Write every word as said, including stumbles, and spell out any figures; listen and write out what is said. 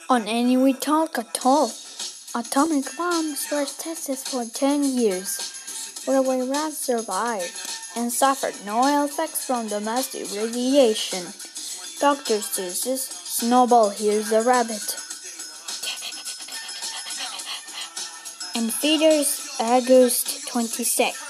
On any we talk at all. Atomic bombs were tested for ten years. Railway rats survived and suffered no ill effects from domestic radiation. Doctor Seuss's Snowball Hears a Rabbit. And Feeder's August twenty-sixth.